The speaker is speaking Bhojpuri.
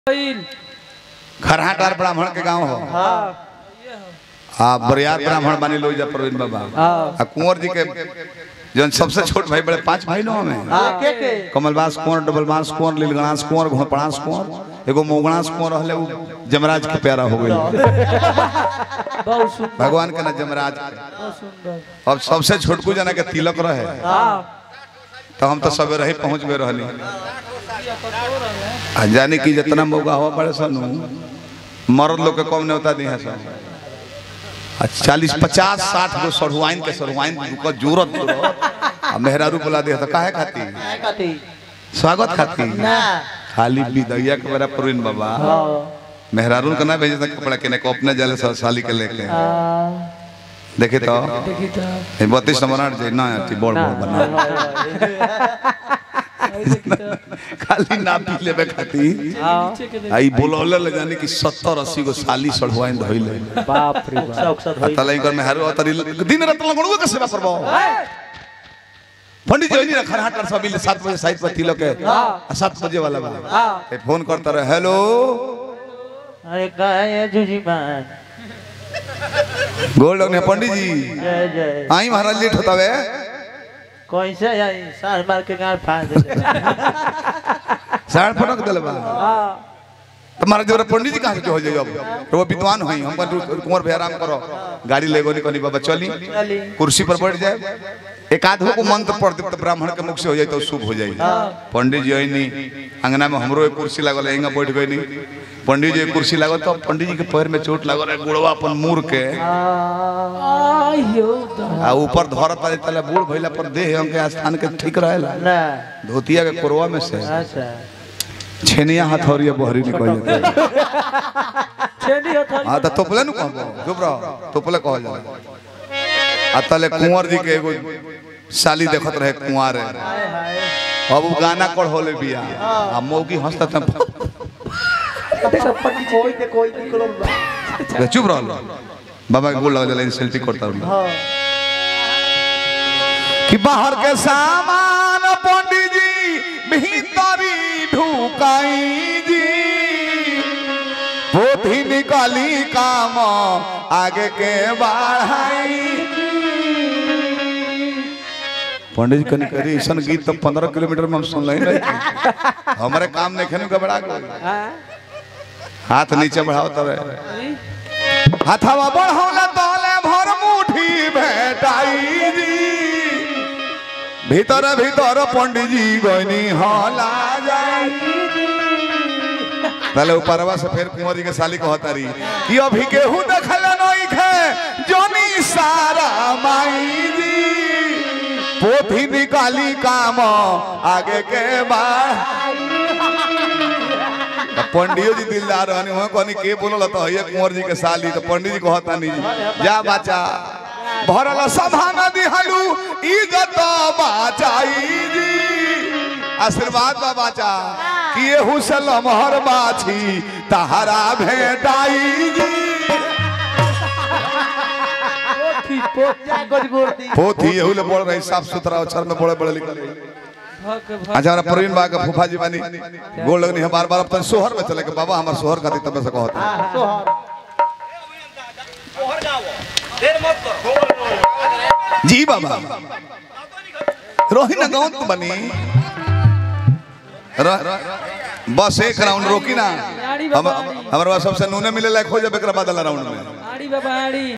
खरहाटार ब्राह्मण के गांव हो। हाँ बरियार ब्राह्मण बानी लो जा प्रवीण बाबा। कुंवर जी के जो सबसे छोट भाई बड़े 5 भाई नो हमें कमलबास कुंवर, डबलबास कुंवर, लीलगणास कुंवर, घोड़पड़ास कुंवर, एगो मोगणास कुंवर रहले उ जमराज के प्यारा हो गई। भगवान के ना जमराज। अब सबसे छोटकू जना के तिलक रहे तो हम तो सब रही पहुंच गए रहली। जाने की जितना मौका हो बड़े सन मर्द लोग के कम नहीं दी है सर 40-50-60 गो सरहुआइन के सरहुआइन जरूरत मेहरारू बुला दिया तो काहे खाती स्वागत खाती खाली विदैया के मेरा प्रवीण बाबा मेहरारू का ना भेजे कपड़ा के अपने जले साली के लेके देखे तो 32 नंबर ना बोल बना खाली ना पी लेबे खाती आई बोलौले ले जाने की 70-80 गो साली सड़वाइन धइले बाप रे बाप तलाई कर में हरो तरी दिन रात लगणुआ के सेवा करबो पंडित जी ने खरहाट कर सब 7 बजे साइड पर तिलक है 7 बजे वाला बा फोन करता रहे हेलो अरे काय जूजी मान गोल लोग ने पंडित जी जय जय आई महाराज लेट होता वे कोई से आई साल मार के गाड़ फाड़ दे साड़ फटक देले बा तुम्हारा जो पंडित जी कहां से हो जाए अब वो विद्वान होई हम कुंवर भाई आराम करो गाड़ी ले गोनी कनी बाबा चली कुर्सी पर बैठ जाए एक आधो को मंत्र पढ़ दे तो ब्राह्मण के मुख से हो जाए तो शुभ हो जाए। पंडित जी आईनी अंगना में हमरो एक कुर्सी लागल एंगा बैठ गई नी पंडित जी कुर्सी लागल तो पंडित जी के पैर में चोट लागल है गुड़वा अपन मुड़ के आ ऊपर धरत वाले तले बूढ़ भइला पर देह के स्थान के ठीक रहेला ना धोतिया के कोरवा में से अच्छा छेनिया हथौरिया बहरी निकल जाता छेनी हथौड़ी हां त तोपले नु कहबो चुप रहो तोपले कहल जाला आ तले कुंवर जी के एगो साली देखत रहे कुंवार है अब गाना कड़ होले बिया आ मौगी हंसता त कोई निकलो चुप रहो बाबा के गोल लग जाला सेल्फी करता रहो कि बाहर के सामान पंडित जी भीतरी ढुकाई जी पोथी निकाली काम आगे के बढ़ाई। पंडित जी कनी करी ऐसा गीत तो 15 किलोमीटर में हम सुन नहीं हमारे काम नहीं खेने घबरा गए हाथ नीचे बढ़ाओ तब हाथवा बढ़ौला तोले भर मुठी भेटाई जी भीतर भीतर पंडित जी गनी होला जाई पहले ऊपरवा से फिर कुंवर जी के साली कहता रही कि अभी केहू देखल नहीं खे जोनी सारा माई जी पोथी निकाली काम आगे के बाद पंडित जी दिलदार रहनी हो कहनी के बोलल तो है कुंवर जी के साली तो पंडित जी कहता नहीं जा बच्चा भरल सभा न दिहलू इज्जत बाचाई जी आशीर्वाद बा बाचा कि एहू से लमहर बाछी तहरा भेटाई जी पोथी एहू ले बोल रही साफ सुथरा अक्षर में बड़े बड़े लिखल अच्छा हमारा प्रवीण बा के फूफा जी बानी गोल लगनी है बार-बार अब तक सोहर में चले के बाबा हमार सोहर खाती तब से कहत सोहर गाओ देर मत करो जी बाबा रोही ना गाँव तो बनी बस एक राउंड रोकी ना हमारे सबसे नूने मिले लायक हो जब एक बाद राउंड में